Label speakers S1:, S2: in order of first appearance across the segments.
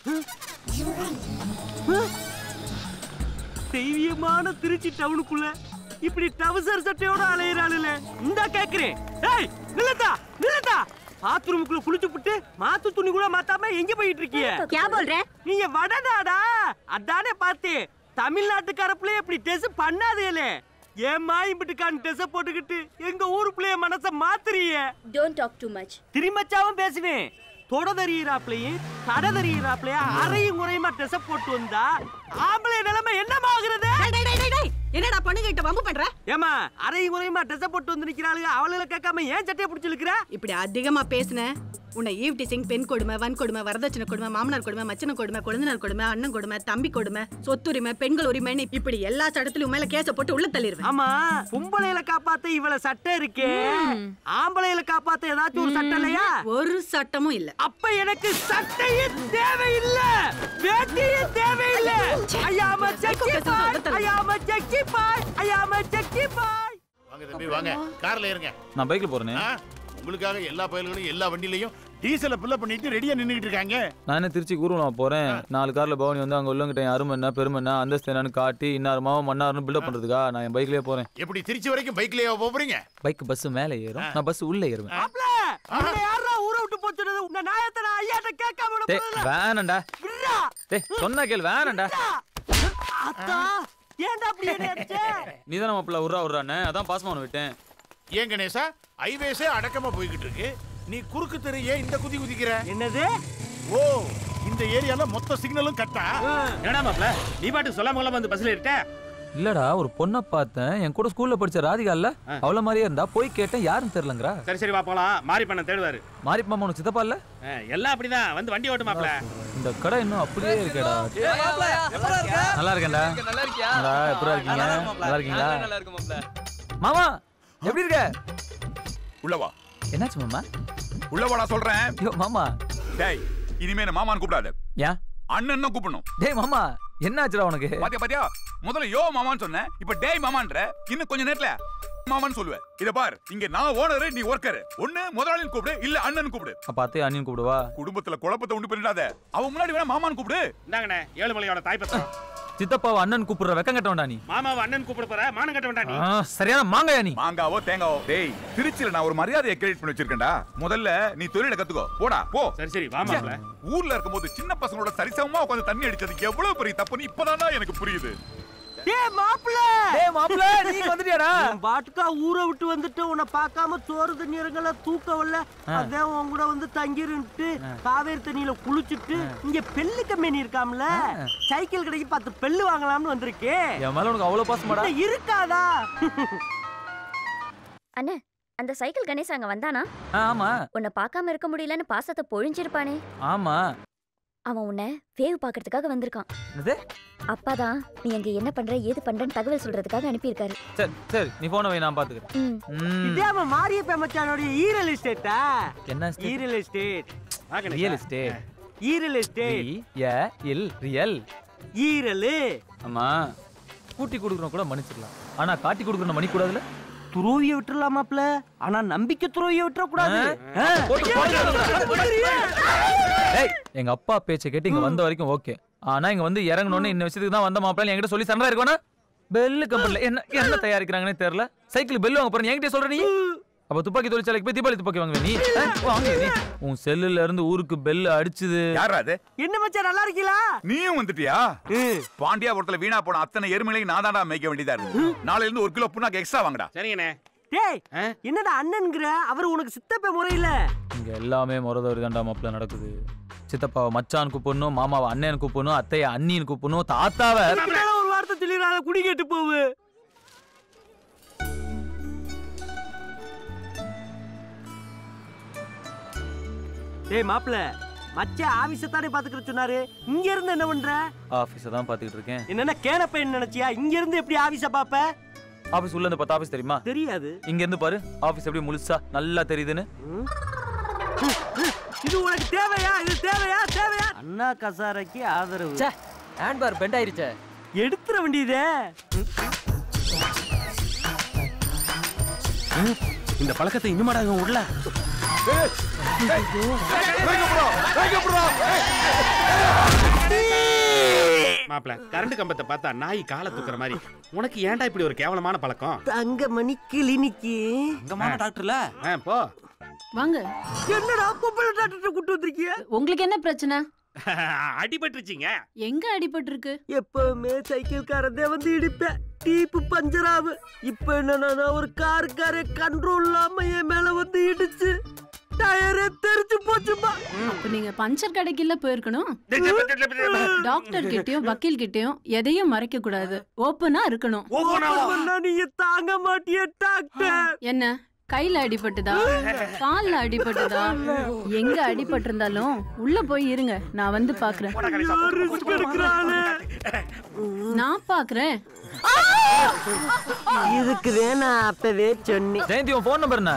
S1: தெய்வீகமான திருச்சி டவுனுக்குள்ள இப்படி டவுசர் சட்டையோட அலையறாளுல இந்த கேக்குறேன். ஏய் நில்லடா நில்லடா. பாத்ரூமுக்குள்ள குளிச்சு புட்டு மாத்து துணி கூட மாத்தாம எங்க போயிட்டு இருக்கீங்க?
S2: क्या बोल रहे?
S1: நீங்க வடநாடா? அதானே பார்த்தேன். தமிழ்நாட்டுக்காரப்ளே இப்படி டெஸ் பண்ணாதேலே. ஏம்மா இப்படிக்கான் டெஸ் போட்டுக்கிட்டு எங்க ஊருக்குள்ளே மனச மாத்துறீங்க?
S2: Don't talk too much.
S1: திருமச்சாவும் பேசுவேன். தொடதறியறாப்ளையும் கடதறியறாப்ளையும் அரையும் குறையுமா டெஸ் போட்டு வந்தா ஆம்பளை நிலைமை என்னமாகிறது?
S2: என்னடா பண்ணுகிட்ட வம்பு பண்ற?
S1: ஏமா அரையும் குறையுமா டெஸ் போட்டு வந்து நிக்கிறாளுங்க, அவளை கேட்காம ஏன் சட்டையை பிடிச்சு இழுக்கிற?
S2: இப்படி அதிகமா பேசுன உன்னை ஈவ் டீசிங், பெண் கொடுமை, வன் கொடுமை, வரதட்சணை கொடுமை, மாமனார் கொடுமை, மச்சன கொடுமை, குழந்தைனார் கொடுமை, அண்ணன் கொடுமை, தம்பி கொடுமை, சொத்துரிமை, பெண்கள் உரிமைன்னு இப்படி எல்லா சட்டத்திலும் மேல கேஸ போட்டு உள்ள தள்ளிடுவேன்.
S1: ஆமா, பொம்பளையில காப்பாத்த இவ்வளவு சட்டம் இருக்கே, ஆம்பளையில காப்பாத்த ஏதாச்சும் ஒரு சட்டம் இல்லையா?
S2: ஒரு சட்டமும் இல்ல.
S1: அப்ப எனக்கு சட்டையே தேவையில்லை, வேட்டியே தேவையில்லை. ஐயாம சக்கி பாய், ஐயாம சக்கி பாய், ஐயாம சக்கி பாய்.
S3: வாங்க தம்பி வாங்க, கார்ல ஏறுங்க.
S4: நான் பைக்ல போறேனே.
S3: உங்களுக்காக எல்லா பயல்களும் எல்லா வண்டியிலையும் டீசலை ஃபில் பண்ணிட்டு ரெடியா நின்னுகிட்டு இருக்காங்க.
S4: நானே திருச்சி ஊர்வலம் போறேன். 4 கார்ல பவனி வந்து அங்க உள்ளவங்கிட்ட அருமை என்ன பெருமை என்ன அந்தஸ்து என்னன்னு காட்டி இன்னாருமாவும் மன்னாரும் பில்டப் பண்றதுக்கா நான் என் பைக்லயே போறேன்.
S3: எப்படி திருச்சி வரைக்கும் பைக்லயே போறீங்க?
S4: பைக் பஸ் மேல ஏறும், நான் பஸ் உள்ள ஏறுவேன்.
S1: யாரா ஊரை விட்டு போச்சுறது உங்க நாயத்தை நான் ஐயாட்ட கேட்காம
S4: வேணாண்டா. டேய் சொன்னா கேள், வேணாண்டா.
S1: அத்தா ஏன்டா அப்படி ஏறியாச்சே?
S4: நீதான் மாப்பிள்ள உர்றானே, அதான் பாஸ்மான் விட்டேன்.
S3: ஏன் கணேசா, ஹைவேஸே அடக்கமா போய்கிட்டு இருக்கு, நீ குறுக்கு தெரு ஏன் இந்த குதி குதிக்கிற?
S1: என்னது?
S3: ஓ, இந்த ஏரியால மொத்த சிக்னலும் கட்டா?
S1: என்னடா மாப்ள நீ பாட்டு சொல்லாம வந்து பஸ்ல ஏறிட்ட?
S4: இல்லடா, ஒரு பொண்ணை பார்த்தேன், என் கூட ஸ்கூல்ல படிச்ச ராதிகா இல்ல, அவள மாதிரியே இருந்தா. போய் கேட்டேன், யாரும் தெரியலங்கறா.
S1: சரி சரி வா போலாம். மாரி பண்ண தேடுவாரு.
S4: மாரி மாமா உனக்கு சித்தப்பா இல்ல?
S1: எல்லாம் அப்படிதான், வந்து வண்டி ஓட்டு மாப்ள.
S4: இந்த கடை இன்னும் அப்படியே இருக்கேடா. நல்லா இருக்கேன்டா. நல்லா இருக்கியா? எப்படி இருக்கீங்க? நல்லா இருக்கீங்களா? நல்லா இருக்கு மாப்ள. மாமா எப்படி இருக்க?
S5: உள்ளவா.
S4: என்னாச்சு மாமா?
S5: உள்ளவாடா சொல்றேன்.
S4: ஐயோ மாமா.
S5: டேய் இனிமே என்ன மாமான்னு கூப்பிடாத.
S4: ஏன்?
S5: அண்ணன் தான் கூப்பிடணும்.
S4: டேய் மாமா என்னாச்சுடா உனக்கு?
S5: பாத்தியா முதல்ல யோ மாமான்னு சொன்னேன், இப்ப டேய் மாமான்ற. இன்னும் கொஞ்ச நேரத்துல மாமான்னு சொல்லுவேன். இத பார், இங்க நான் ஓனர், நீ ஒர்க்கர். ஒண்ணு முதலாளின்னு கூப்பிடு, இல்ல அண்ணன் கூப்பிடு.
S4: அப்ப அத்தை அண்ணின்னு கூப்பிடுவா.
S5: குடும்பத்துல குழப்பத்தை உண்டு பண்ணிடாத. அவன் முன்னாடி வேணா மாமான்னு கூப்பிடு.
S1: இந்தாங்கண்ணே ஏழுமலையோட தாய்ப்பத்திரம்.
S4: சித்தப்பாவை அண்ணன் கூப்பிடுற வெக்கம் கட்டவன்டா நீ.
S1: மாமாவை அண்ணன் கூப்பிட போற மானம் கட்டவன்டா நீ.
S4: சரியான மாங்காயா நீ.
S5: மாங்காவோ தேங்காவோ. டேய் திருச்சியில நான் ஒரு மரியாதையை கிரியேட் பண்ணி வச்சிருக்கேன்டா. முதல்ல நீ தொழிலை கத்துக்கோ. போடா போ.
S1: சரி சரி வா மாப்ள.
S5: ஊர்ல இருக்கும்போது சின்ன பசங்களோட சரிசமமா உட்கார்ந்து தண்ணி அடிச்சது எவ்வளவு பெரிய தப்புன்னு இப்பதானா எனக்கு புரியுது.
S1: டேய் மாப்ள,
S4: டேய் மாப்ள நீ வந்துட்டியாடா?
S1: பாட்டுக்கா ஊரை விட்டு வந்துட்டு உன்னை பார்க்காம சோறு தண்ணீரங்கள தூக்கவல்ல, அதான் உன் கூட வந்து தங்கிருந்துட்டு காவேரி தண்ணியில குளிச்சுட்டு இங்க பெல்லு கம்பெனி இருக்காம்ல, சைக்கிள் கடைக்கு 10 பெல்லு வாங்கலாம்னு வந்திருக்கேன்.
S4: என் மேல உனக்கு அவ்வளவு பாசமாடா?
S1: இருக்காதா?
S6: அண்ணே அந்த சைக்கிள் கணேச அங்க வந்தானா?
S4: ஆமா.
S6: உன்னை பார்க்காம இருக்க முடியலன்னு பாசத்தை பொழிஞ்சிருப்பானே.
S4: ஆமா.
S6: அவன் உன்னை வேவ் பாக்குறதுக்காக வந்திருக்கான்.
S4: என்னது?
S6: அப்பாதான் நீ அங்க என்ன பண்ற ஏது பண்றன்னு தகவல் சொல்றதுக்காக அனுப்பியிருக்காரு.
S4: சரி சரி நீ போன வை, நான் பாத்துக்கிறேன்.
S1: இதே அவன் மாரியப்ப மச்சானோட ஈரல் எஸ்டேட்டா?
S4: என்ன
S1: ஈரல் எஸ்டேட்?
S4: Real estate.
S1: ஈரல் எஸ்டேட்.
S4: ரியல்
S1: ஈரல்.
S4: ஆமா. கூட்டி கொடுக்கறோம் கூட மன்னிச்சிடலாம், ஆனா காட்டி கொடுக்கறோம் மன்னிக்க கூடாதுல.
S1: துரோவிய விட்டுறலாமாப்ல, ஆனா நம்பிக்கை துரோவிய விட்டுற கூடாது.
S4: எங்க அப்பா பேச்சை கேட்டு இங்க வந்த வரைக்கும் ஓகே, ஆனா இங்க வந்து இறங்கணும்னு இந்த விஷயத்துக்கு தான் வந்த மாப்பிள்ள என்கிட்ட சொல்லி சண்டை இருக்கோனா? பெல்லு கம்பெனில என்ன தயாரிக்கிறாங்கன்னே தெரியல, சைக்கிள் பெல்லு வாங்க போறேன் என்கிட்ட சொல்ற நீ. அப்ப துப்பாக்கி தொழிற்சாலைக்கு போய் தீபாவளி துப்பாக்கி வாங்க நீ. உன் செல்லுல இருந்து ஊருக்கு பெல்லு அடிச்சுது
S5: யாரா அது?
S1: என்ன மச்சான் நல்லா இருக்கீங்களா?
S5: நீயும் வந்துட்டியா? பாண்டியாபுரத்துல வீணா போன அத்தனை எருமைகளையும் நான் தான்டா மேய்க்க வேண்டியதா இருக்கு. நாளைல இருந்து 1 கிலோ புண்ணாக்கு எக்ஸ்ட்ரா வாங்கடா.
S1: சரிங்கண்ணே. டேய் என்னடா அண்ணன்ங்கற, அவர் உனக்கு சித்தப்பா முறையில?
S4: இங்க எல்லாமே முறதவரி தாண்டா மாப்பிள்ள நடக்குது. சித்தப்பாவை மச்சான் கூப்பிடணும், மாமாவை அண்ணன் கூப்பிடணும், அத்தைய அண்ணின்னு கூப்பிடணும், தாத்தாவை
S1: ஒரு வார்த்தை சொல்லிடுறாங்க குடி கேட்டு போவு. டேய் மாப்ள, மச்சான் ஆபீஸ தானே பாத்துக்கிற சொன்னாரு, இங்க இருந்து என்ன பண்ற?
S4: ஆபீஸ தான் பாத்துக்கிட்டு இருக்கேன்.
S1: என்னன்னா கேனப்ப என்ன நினைச்சியா? இங்க இருந்து எப்படி ஆபீஸ பாப்ப?
S4: ஆபீஸ் உள்ள இருந்து 10 ஆபீஸ் தெரியுமா? தெரியாது. இங்க இருந்து பாரு ஆபீஸ் எப்படி முழுசா நல்லா தெரியுதுன்னு.
S1: இது உனக்கு தேவையா? இது தேவையா? தேவையா? அண்ணா கசாரைக்கு ஆதரவு. ச்சே, ஹேண்ட் பார் பெண்ட் ஆயிருச்சே. எடுத்துற வேண்டியதே. இந்த பழக்கத்தை இன்னுமாடா இவன் உள்ள?
S5: ஏய், ஏய், ஏய்,
S7: மாப்ள கரண்ட் கம்பத்தை பார்த்தா நாய் காலை தூக்குற மாதிரி. உனக்கு ஏன்டா இப்படி ஒரு கேவலமான பழக்கம்?
S1: தங்கமணி கிளினிக்கு
S8: தங்கமான டாக்டர்ல
S7: போ.
S2: வாங்க.
S1: என்னடா பொம்பளை டாக்டர் கூட்டி வந்திருக்கீங்க?
S2: உங்களுக்கு என்ன பிரச்சனை?
S7: அடிபட்டுருச்சுங்க.
S2: எங்க அடிபட்டு இருக்கு?
S1: எப்பவுமே சைக்கிள்காரதே வந்து இடிப்பேன், டீப்பு பஞ்சர் ஆகு. இப்ப என்னன்னா ஒரு காருக்காரே கண்ட்ரோல் இல்லாம என் மேல வந்து இடிச்சு டயரே தெரிச்சு போச்சுப்பா.
S2: அப்ப நீங்க பஞ்சர் கடைக்குள்ள போயிருக்கணும். டாக்டர் கிட்டயும் வக்கீல் கிட்டயும் எதையும் மறைக்க கூடாது, ஓப்பனா இருக்கணும்.
S1: நீங்க தாங்க மாட்டிய டாக்டர்.
S2: என்ன கையில அடிபட்டுதா, கால்ல அடிபட்டுதா, எங்க அடிபட்டு இருந்தாலும் உள்ள போய் இருங்க, நான் வந்து பாக்குறேன். நான் பாக்குறேன்.
S1: இதுக்கு வேணா அப்பவே சொன்னேன்.
S4: ஜெயந்தி உன் ஃபோன் நம்பர் என்ன?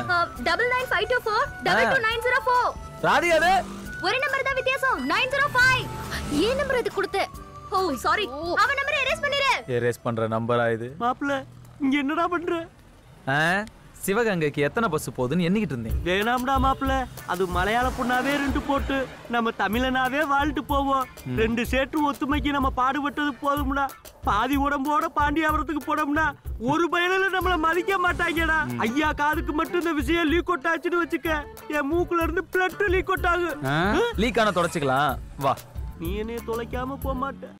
S6: 9952422904.
S4: ராதிகாவே
S6: ஒரு நம்பர் தான் வித்தியாசம். 905. ஏன் நம்பர் அது கொடுத்த? ஓ சாரி, அவ நம்பரை எரேஸ் பண்ணிரு.
S4: எரேஸ் பண்ற நம்பரா இது?
S1: மாப்ள இங்க என்னடா பண்ற?
S4: சிவகங்கைக்கு எத்தனை பஸ் போகுதுன்னு எண்ணிக்கிட்டு இருந்தேன்.
S1: வேணாம்டா மாப்ள, அது மலையாள பொண்ணாவே 2 போட்டு நம்ம தமிழனாவே வாழ்ட்டு போவோம். 2 சேற்று ஒத்துமைக்கு நம்ம பாடுபட்டது போதும்டா. பாதி உடம்போட பாண்டியாபுரத்துக்கு போனோம்னா ஒரு பயனில நம்மள மதிக்க மாட்டாங்கடா. ஐயா காதுக்கு மட்டும் இந்த விஷயம் லீக் அவுட் ஆச்சுன்னு வச்சுக்க, என் மூக்குல இருந்து பிளட் லீக் அவுட் ஆகு.
S4: லீக் ஆன தொடச்சுக்கலாம் வா.
S1: நீ என்னைய தொலைக்காம போக மாட்ட.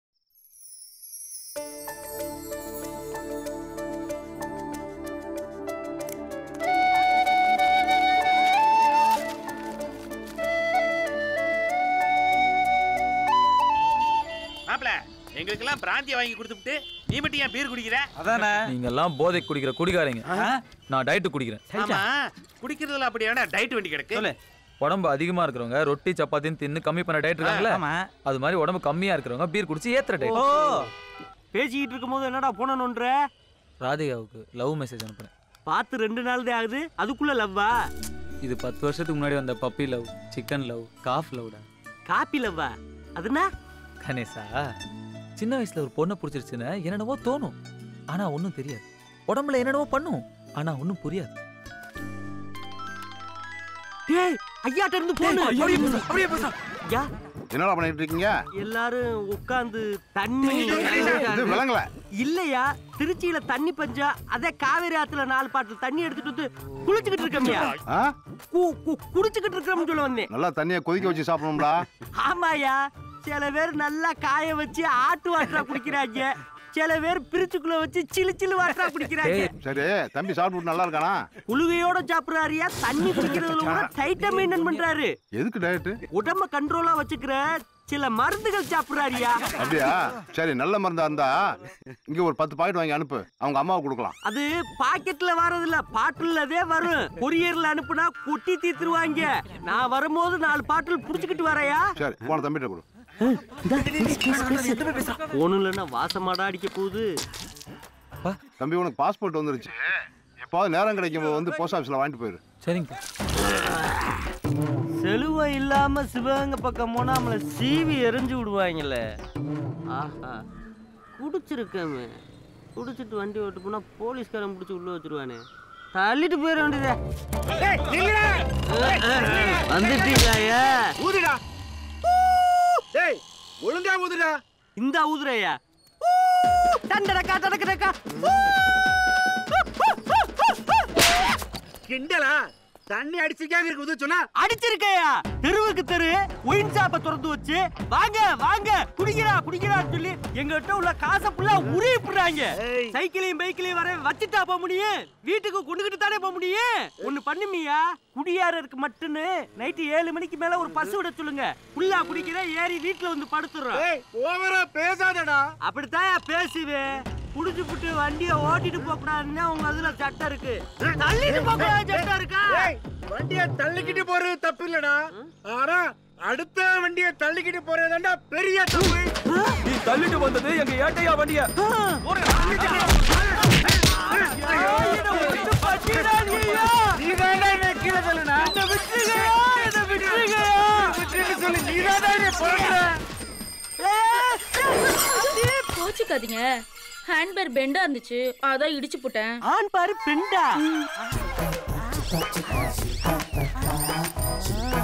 S7: எங்களுக்கெல்லாம் பிராந்திய வாங்கி கொடுத்துட்டு நீ மட்டும் ஏன் பீர் குடிக்கிற?
S8: அதானே,
S4: நீங்க எல்லாம் போதை குடிக்கிற குடிகாரங்க, நான் டயட் குடிக்கிறேன்.
S7: ஆமா, குடிக்கிறதுல அப்படி ஏன்டா டயட் வண்டி கிடக்கு?
S8: சொல்லு.
S4: உடம்பு அதிகமா இருக்கிறவங்க ரொட்டி சப்பாத்தின்னு தின்னு கம்மி பண்ண டயட் இருக்காங்கல்ல, அது மாதிரி உடம்பு கம்மியா இருக்கிறவங்க பீர் குடிச்சு ஏத்துற டயட்.
S1: பேசிக்கிட்டு இருக்கும்போது என்னடா போனணுன்ற?
S4: ராதிகாவுக்கு லவ் மெசேஜ் அனுப்புறேன்.
S1: பார்த்து 2 நாள் தான் ஆகுது, அதுக்குள்ள லவ்வா?
S4: இது 10 வருஷத்துக்கு முன்னாடி வந்த puppy love, chicken love, calf லவ்டா.
S1: காப்பி லவ்வா? அதுனா
S4: கணேசா, சின்ன வயசுல ஒரு பொண்ணை பிடிச்சிருச்சுன்னா என்னென்னவோ தோணும், ஆனா ஒன்னும் தெரியாது. உடம்புல என்னென்னவோ பண்ணும், ஆனா ஒன்னும் புரியாது.
S1: டேய் ஐயாட்ட இருந்து போன்.
S8: அப்படியே பேசு.
S1: யா
S9: என்னடா பண்ணிட்டு இருக்கீங்க?
S1: எல்லாரும் உட்கார்ந்து தண்ணி
S9: இது விளங்கல.
S1: இல்லையா, திருச்சியில தண்ணி பஞ்சா, அதே காவேரி ஆத்துல 4 பாட்டில் தண்ணி எடுத்துட்டு வந்து குளிச்சுக்கிட்டு இருக்கோம்யா. குடிச்சுக்கிட்டு இருக்கோம்னு சொல்ல வந்தேன்.
S9: நல்லா தண்ணியை கொதிக்க வச்சு சாப்பிடணும்டா.
S1: ஆமாயா, சில பேர் நல்லா காய வச்சு ஆட்டு வாட்டரா குடிக்கிறாங்க, சில பேர் பிரிச்சுக்குள்ள வச்சு சிலு சிலு வாட்டரா குடிக்கிறாங்க.
S9: சரி தம்பி சாப்பிட்டு நல்லா இருக்கானா?
S1: குளுவையோட சாப்பிடுறாரியா, தண்ணி குடிக்கிறதுல கூட டைட்டா மெயின்டைன் பண்றாரு.
S9: எதுக்கு டயட்?
S1: உடம்ப கண்ட்ரோலா வச்சுக்கிற சில மருந்துகள் சாப்பிடுறாரியா.
S9: அப்படியா? சரி, நல்ல மருந்தா இருந்தா இங்க ஒரு 10 பாக்கெட் வாங்கி அனுப்பு, அவங்க அம்மாவுக்கு கொடுக்கலாம்.
S1: அது பாக்கெட்ல வரது இல்ல, பாட்டில்லே வரும். கொரியர்ல அனுப்புனா குட்டி தீத்துருவாங்க. நான் வரும்போது 4 பாட்டில் புடிச்சுக்கிட்டு வரையா.
S9: சரி, போன தம்பிட்ட கொடு.
S1: ஒண்ணுலன்னா வாசமாடா அடிக்க போகுது.
S9: தம்பி, உனக்கு பாஸ்போர்ட் வந்துருச்சு. எப்பாவது நேரம் கிடைக்கும் போது வந்து போஸ்ட் ஆஃபீஸ்ல வாங்கிட்டு போயிரு.
S4: சரிங்க.
S1: செலுவை இல்லாம சிவகங்கை பக்கம் போனா நம்மள சீவி எரிஞ்சு விடுவாங்கல்ல. ஆஹா, குடிச்சிருக்கமே, குடிச்சிட்டு வண்டி ஓட்டு போனா போலீஸ்காரன் பிடிச்சி உள்ள வச்சிருவானே. தள்ளிட்டு போயிட வேண்டியதே. வந்துட்டீங்களா?
S3: ஊதுடா. டேய் ஒழுங்கா ஊதுடா.
S1: இந்த ஊதுறையா? டண்டடக்கா டடக்கடக்கா.
S3: கிண்டலா? தண்ணி அடிச்சிருக்காங்க இருக்கு ஊது சொன்னா
S1: அடிச்சிருக்கையா? தெருவுக்கு தெரு ஒயின் ஷாப்பை திறந்து வச்சு வாங்க வாங்க குடிக்கிறா குடிக்கிறான்னு சொல்லி எங்ககிட்ட உள்ள காசை ஃபுல்லா உருவிடுறாங்க. சைக்கிளையும் பைக்கிளையும் வர வச்சுட்டா போக முடியும், வீட்டுக்கு கொண்டுகிட்டு தானே போக முடியும். ஒண்ணு பண்ணுமியா, குடியாரருக்கு மட்டுன்னு நைட்டு 7 மணிக்கு மேல ஒரு பஸ் விட சொல்லுங்க. ஃபுல்லா குடிக்கிற ஏறி வீட்டுல வந்து படுத்துறோம்.
S3: ஓவரா பேசாதடா.
S1: அப்படித்தான் பேசுவேன். குடிச்சு புட்டு வண்டியை ஓட்டிட்டு போக கூடாதுன்னா உங்க அதுல சட்டம் இருக்கு. தள்ளிட்டு போக கூடாது சட்டம் இருக்கா?
S3: வண்டியை தள்ளிக்கிட்டு போறது தப்பு இல்லடா, ஆனா அடுத்த வண்டியை தள்ளிக்கிட்டு போறதுதான்டா பெரிய தப்பு.
S4: நீ தள்ளிட்டு வந்தது எங்க ஏட்டையா வண்டிய.
S10: கோச்சுக்காதீங்க, ஹேண்ட்பேர் பெண்டா இருந்துச்சு, அதான் இடிச்சு போட்டேன்.
S1: ஆன் பாரு பெண்டா.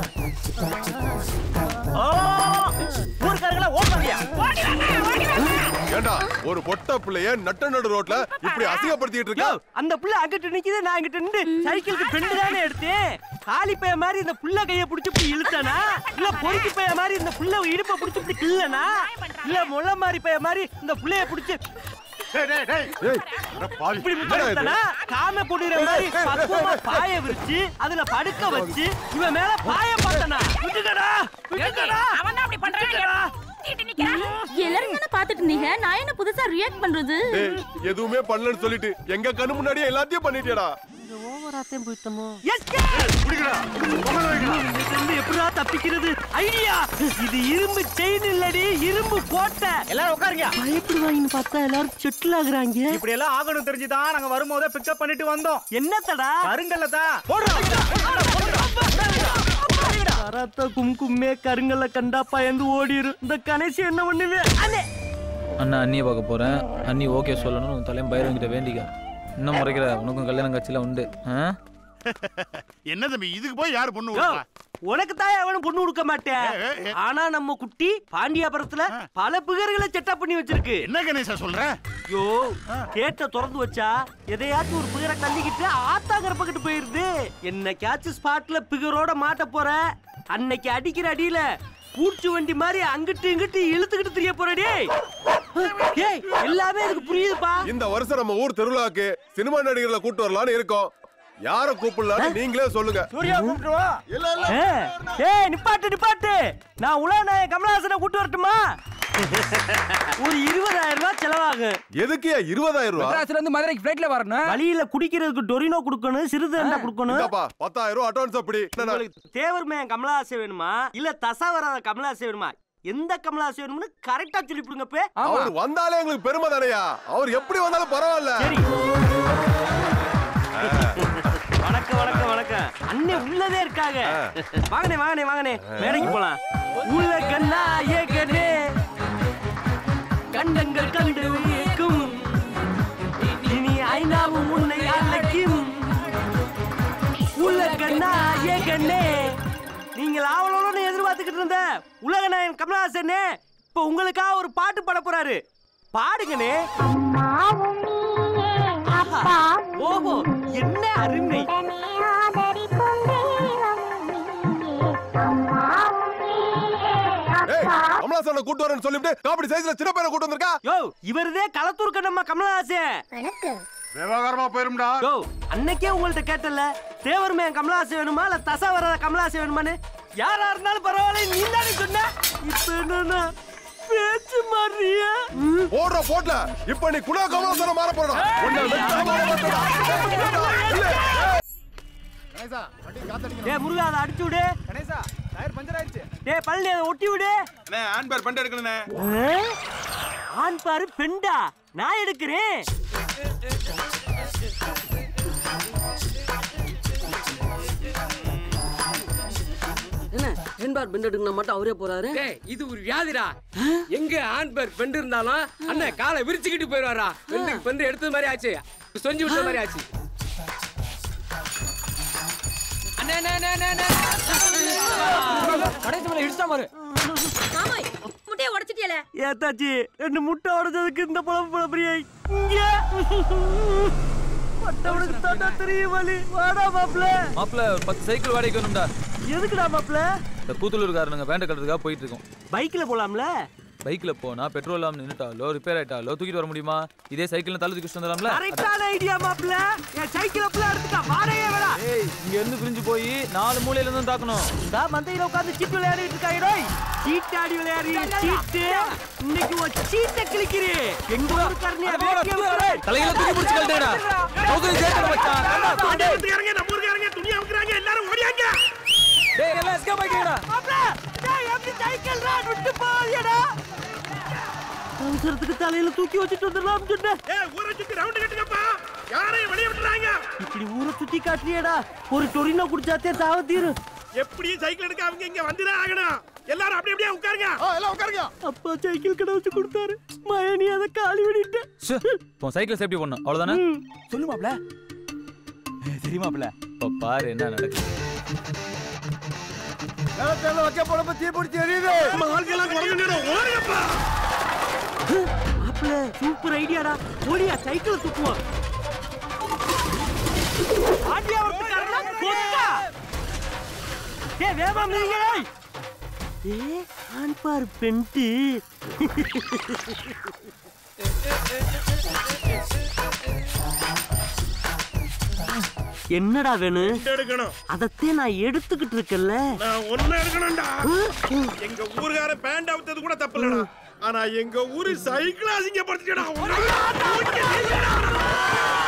S1: ஊர்க்காரங்களா ஓடுவாங்க. ஓடி வாங்க ஓடி வாங்க.
S11: ஏண்டா ஒரு பொட்ட பிள்ளைய நட்ட நடு ரோட்ல இப்படி அசிங்கப்படுத்திட்டு இருக்க?
S1: அந்த புள்ள அங்கிட்டு நிக்குது, நான் இங்கிட்டு நின்று சைக்கிளுக்கு பெண்டு தானே எடுத்தேன். காலி பைய மாதிரி இந்த புள்ள கைய பிடிச்சி இப்படி இழுத்தனா, இல்ல பொறுக்கி பைய மாதிரி இந்த புள்ள இடுப்பை பிடிச்சி இப்படி கிள்ளனா, இல்ல முள்ள மாதிரி பைய மாதிரி இந்த புள்ளைய பிடிச்சி இப்படி முட்டனா காம போடுற மாதிரி பக்குவமா பாய விரிச்சு அதுல படுக்க வச்சு இவன் மேல பாய பார்த்தனா. விட்டுக்கடா விட்டுக்கடா,
S10: அவன் அப்படி பண்றானே. எல்லாரும் என்ன பாத்துட்டு இருந்தீங்க? நான் என்ன புதுசா ரியாக்ட் பண்றது?
S11: எதுவுமே பண்ணலன்னு சொல்லிட்டு எங்க கண்ணு முன்னாடியே எல்லாத்தையும் பண்ணிட்டியடா.
S1: ஓவராத்தையும் போயிட்டோமோ. எப்படா தப்பிக்கிறது? ஐடியா, இது இரும்பு செயின் இல்லடி, இரும்பு கோட்டை. எல்லாரும் உட்காருங்க. பயப்படுவாங்கன்னு பார்த்தா எல்லாரும் செட்டில் ஆகுறாங்க.
S3: இப்படி எல்லாம் ஆகணும் தெரிஞ்சுதான் நாங்க வரும்போதே பிக்கப் பண்ணிட்டு வந்தோம்.
S1: என்னத்தடா?
S3: கருங்கல்ல தான்
S1: கராத்தா கும்கும்மே கருங்கல்ல கண்டா பயந்து ஓடிரு. இந்த கணேசி என்ன பண்ணுவேன்?
S4: அண்ணா அண்ணியை பார்க்க போறேன். அண்ணி ஓகே சொல்லணும். உன் தலையும் பயிரவங்கிட்ட வேண்டிக்க. இன்னும் முறைக்கிற உனக்கும் கல்யாணம் காட்சியில உண்டு.
S12: என்ன தம்பி இதுக்கு போய் யாரு பொண்ணு கொடுப்பா?
S1: உனக்கு தான் அவனும் பொண்ணு கொடுக்க மாட்டேன். ஆனா நம்ம குட்டி பாண்டியாபுரத்துல பல பிகர்களை செட்டப் பண்ணி வச்சிருக்கு.
S12: என்ன கணேசா சொல்ற?
S1: யோ கேட்ட திறந்து வச்சா எதையாச்சும் ஒரு பிகரை தள்ளிக்கிட்டு ஆத்தாங்கரப்பக்கிட்டு போயிருது. என்னைக்காச்சும் ஸ்பாட்ல பிகரோட மாட்ட போற, அன்னைக்கு அடிக்கிற அடியில பூச்சி வண்டி மாதிரி அங்கிட்டு இங்கிட்டு இழுத்துக்கிட்டு தெரிய போறடி. ஏய் எல்லாமே எனக்கு புரியுதுப்பா.
S11: இந்த வருஷம் நம்ம ஊர் திருவிழாக்கு சினிமா நடிகர்களை கூட்டு வரலாம்னு இருக்கோம். யார கூப்பிடலாம்னு நீங்களே சொல்லுங்க.
S3: சூர்யா கூப்பிடுவா.
S1: ஏய் நிப்பாட்டு நிப்பாட்டு, நான் உலகநாயகன் கமலஹாசனை கூட்டு வரட்டுமா? ஒரு 20,000 ரூபாய் செலவாகும்.
S11: எதுக்கு 20,000 ரூபாய்?
S1: மெட்ராஸ்ல இருந்து மதுரைக்கு ஃளைட்ல வரணும். வழியில குடிக்கிறதுக்கு டொரினோ கொடுக்கணும், சிறுதண்டா கொடுக்கணும்.
S11: 10,000 ரூபாய் அட்வான்ஸ். அப்படி
S1: தேவர்மே கமலஹாசன் வேணுமா இல்ல தசாவராத கமலஹாசன் வேணுமா? எந்த கமலஹாசன் வேணும்னு கரெக்டா சொல்லி கொடுங்க.
S11: அவர் வந்தாலே எங்களுக்கு பெருமை தானையா. அவர் எப்படி வந்தாலும் பரவாயில்ல.
S1: சரி வணக்கம் வணக்கம் வணக்கம். அண்ணே உள்ளதே இருக்காங்க. வாங்கனே வாங்கனே வாங்கனே, மேடைக்கு போலாம். உள்ள கண்ணா ஏகனே கண்டங்கள் கண்டு ஏக்கும், இனி ஐநாவும் உன்னை அழைக்கும். உள்ள கண்ணா ஏகனே, நீங்கள் ஆவலோட எதிர்பார்த்துக்கிட்டு இருந்த உலகநாயகன் கமலஹாசன் இப்ப உங்களுக்காக ஒரு பாட்டு பாட போறாரு. பாடுங்கனே. ஓஹோ என்ன அருமை.
S11: கமலஹாசனை கூட்டு வரேன்னு சொல்லிட்டு காமெடி சைஸ்ல சின்ன பையனை கூட்டு வந்திருக்கா.
S1: யோ இவர்தே களத்தூர் கண்ணம்மா கமலஹாசன்.
S12: விவகாரமா போயிரும்டா.
S1: யோ அன்னைக்கே உங்கள்ட்ட கேட்டல, தேவர்மே கமலஹாசன் வேணுமா இல்ல தசாவராத கமலஹாசன் வேணுமான்னு. யாரா இருந்தாலும் பரவாயில்ல, நீ தானே சொன்ன. இப்ப என்னன்னா பேச்சு மாறியா?
S11: போடுற போட்ல இப்ப நீ குணா கமலஹாசனை மாற போறடா.
S12: கணேசா வண்டி காத்தடிங்க.
S1: டேய் முருகா அதை அடிச்சு விடு.
S3: கணேசா டயர் பஞ்சர் ஆயிடுச்சு.
S1: டேய் பழனி அதை ஒட்டி விடு.
S5: அண்ணே ஆன் பேர் பண்ட் எடுக்கலண்ணே.
S1: ஆன் பாரு பெண்டா, நான் எடுக்கிறேன்.
S13: என்ன ஹேண்ட்பேக் பெண்ட் எடுக்கணும் மட்டும் அவரே போறாரு.
S14: இது ஒரு வியாதிடா. எங்க ஹேண்ட்பேக் பெண்ட் இருந்தாலும் அண்ணன் காலை விரிச்சுக்கிட்டு போயிடுவாரா. பெண்டுக்கு பெண்ட் எடுத்தது மாதிரி ஆச்சு, சொஞ்சு விட்ட மாதிரி ஆச்சு.
S13: கடைசி மேல இடிச்சா பாரு.
S10: மாமா முட்டைய உடைச்சிட்டியல.
S1: ஏத்தாச்சி 2 முட்டை உடைச்சதுக்கு இந்த பழம் பழப்பறியே இங்க பட்டவனுக்கு தாண்டா தெரியும் வலி. வாடா மாப்ள.
S4: மாப்ள 10 சைக்கிள் வாடகைக்கு வேணும்டா.
S1: எதுக்குடா மாப்ள?
S4: இந்த கூத்துலூர்காரனுங்க பேண்ட் கட்டுறதுக்காக போயிட்டு இருக்கோம்.
S1: பைக்ல போலாம்ல?
S4: பைக்ல போனா பெட்ரோல் இல்லாம நின்னுட்டாலோ ரிப்பேர் ஆயிட்டாலோ தூக்கிட்டு வர முடியுமா? இதே சைக்கிள்ல தள்ளி தூக்கிட்டு வந்துடலாம்ல?
S1: கரெக்டான ஐடியா மாப்ள. என் சைக்கிள புள்ள எடுத்துக்க வாடகையே வேடா.
S4: ஏய் இங்க இருந்து பிரிஞ்சு போய் 4 மூலையில இருந்து தாக்கணும்.
S1: டா மந்தையில உட்கார்ந்து சீட் விளையாடிட்டு இருக்காய் டேய். சீட் ஆடி விளையாடி சீட். இன்னைக்கு ஒரு சீட்ட கிளிக்கிறே. எங்க ஊர் கர்ணியா வேட்டிய
S4: தலையில தூக்கி புடிச்சு கழட்டடா. தூக்கி ஜேக்கட வச்சான்.
S3: பாண்டியாபுரத்துக்காரங்க நம்ம ஊர்காரங்க துணி அவுக்குறாங்க. எல்லாரும் ஓடியாங்க.
S4: டேய் எல்லாம் எஸ்கேப் ஆயிட்டீங்கடா.
S1: மாப்ள டேய் எப்படி சைக்கிள் ராட் விட்டு போறியடா? அவசரத்துக்கு தலையில தூக்கி வச்சிட்டு வந்துடலாம் சொன்னேன்.
S3: ஏய் ஊரை சுத்தி ரவுண்ட் கட்டுங்கப்பா. யாரையும் வெளிய விட்டுறாங்க.
S1: இப்படி ஊரை சுத்தி காட்டியடா. ஒரு டொரினோ குடிச்சாத்தே தாவ தீரு.
S3: எப்படியும் சைக்கிள் எடுக்க அவங்க இங்க வந்துதான் ஆகணும். எல்லாரும் அப்படியே உட்காருங்க.
S12: எல்லாம் உட்காருங்க.
S1: அப்பா சைக்கிள் கடை வச்சு கொடுத்தாரு. மயனி அதை காலி விடிட்டு.
S4: உன் சைக்கிள் சேஃப்டி பண்ணணும் அவ்வளவுதானே?
S3: சொல்லு மாப்ள. சரி மாப்ள.
S4: இப்ப பாரு என்ன நடக்குது.
S3: நேரத்துல வைக்க போறப்ப தீ பிடிச்சி எரியுது. மால்கெல்லாம் குறைஞ்சிடும். ஓடுங்கப்பா.
S1: மாப்பிள்ள சூப்பர் ஐடியாடா. ஓடியா சைக்கிளை தூக்குவோம். ஆடியா ஒருத்தரடா கொக்கா. டேய் வேமா நீங்களே. ஆன் பார் பெண்டி. என்னடா வேணும்?
S3: எடுக்கணும்.
S1: அதத்தே நான் எடுத்துக்கிட்டு இருக்கேன்ல.
S3: நான் ஒண்ணு எடுக்கணும்டா. எங்க ஊர்கார பேண்ட் அவுத்தது கூட தப்பு இல்லடா. ஆனா எங்க ஊரு சைக்கிள் அசிங்கப்படுத்திட்டடா.